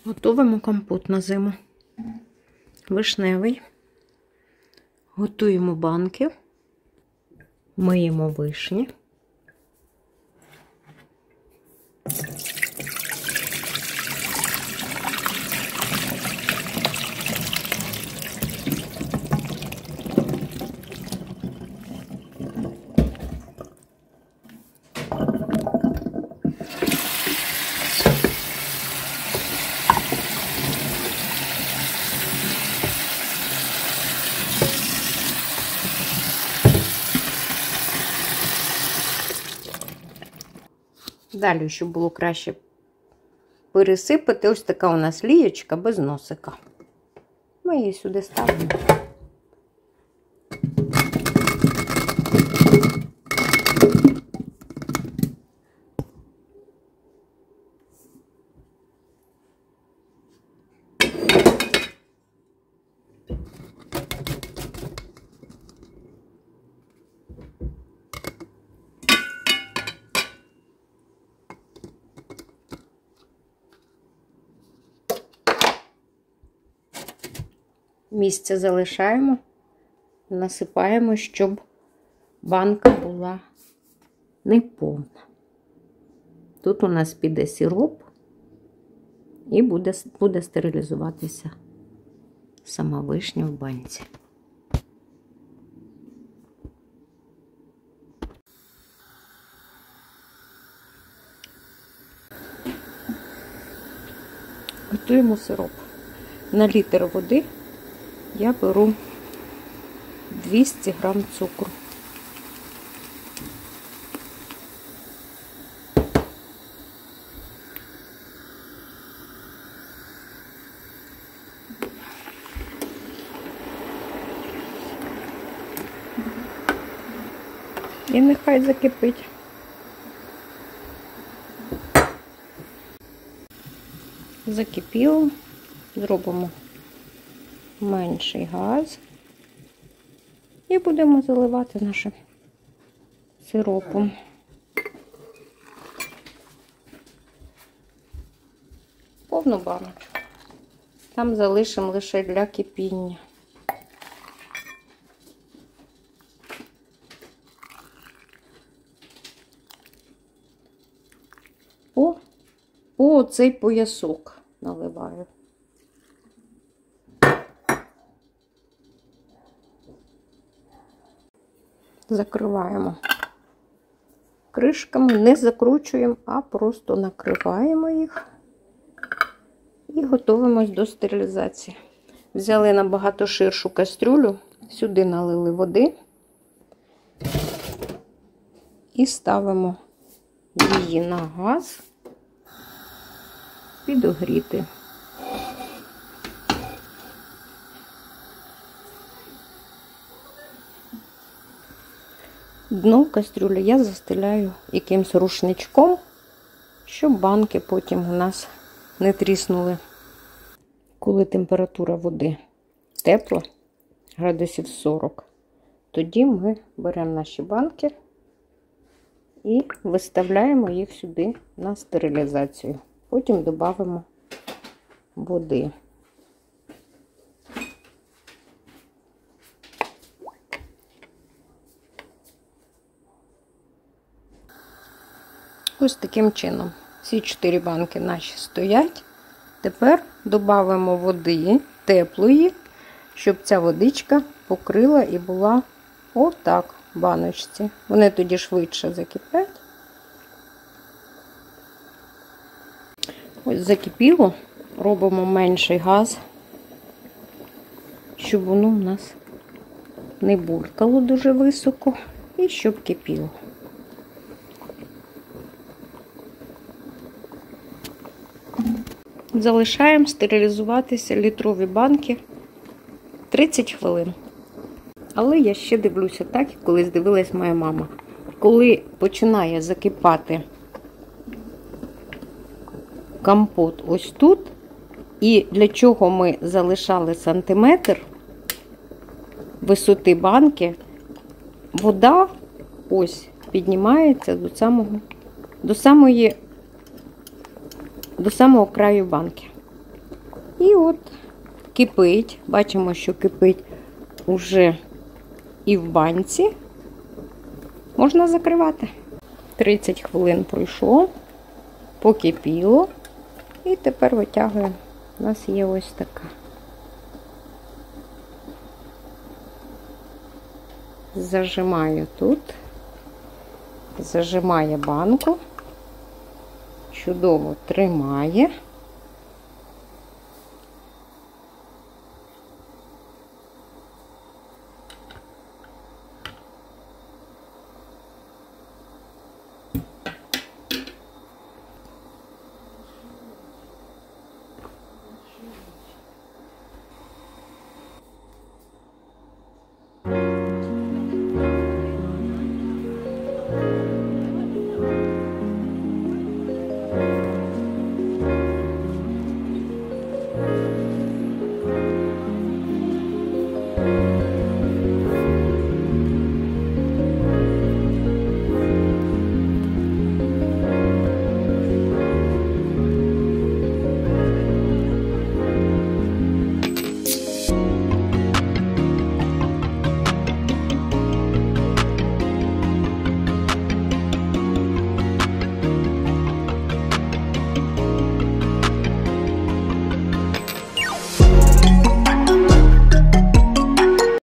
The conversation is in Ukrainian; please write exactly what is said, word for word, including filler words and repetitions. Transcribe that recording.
Готуємо компот на зиму. Вишневий. Готуємо банки. Миємо вишні. Далі, щоб було краще пересипати, ось така у нас лієчка без носика. Ми її сюди ставимо. Місце залишаємо, насипаємо, щоб банка була неповна. Тут у нас піде сироп і буде, буде стерилізуватися сама вишня в банці. Готуємо сироп. На літр води я беру двісті грам цукру. І нехай закипить. Закипіло, зробимо менший газ і будемо заливати нашим сиропом. Повну баночку. Там залишимо лише для кипіння. По, по цей поясок наливаю. Закриваємо кришками, не закручуємо, а просто накриваємо їх і готуємось до стерилізації. Взяли набагато ширшу кастрюлю, сюди налили води і ставимо її на газ підогріти. Дно кастрюлі я застеляю якимсь рушничком, щоб банки потім у нас не тріснули. Коли температура води тепла, градусів сорок, тоді ми беремо наші банки і виставляємо їх сюди на стерилізацію. Потім додаємо води. Ось таким чином. Всі чотири банки наші стоять. Тепер додаємо води теплої, щоб ця водичка покрила і була отак в баночці. Вони тоді швидше закипять. Ось закипіло. Робимо менший газ, щоб воно у нас не булькало дуже високо і щоб кипіло. Залишаємо стерилізуватися літрові банки тридцять хвилин. Але я ще дивлюся так, як колись дивилась моя мама. Коли починає закипати компот ось тут, і для чого ми залишали сантиметр висоти банки, вода ось піднімається до самого, до самої, до самого краю банки. І от кипить. Бачимо, що кипить уже і в банці. Можна закривати. тридцять хвилин пройшло, покипіло. І тепер витягуємо. У нас є ось така. Зажимаю тут. Зажимає банку. Чудово тримає.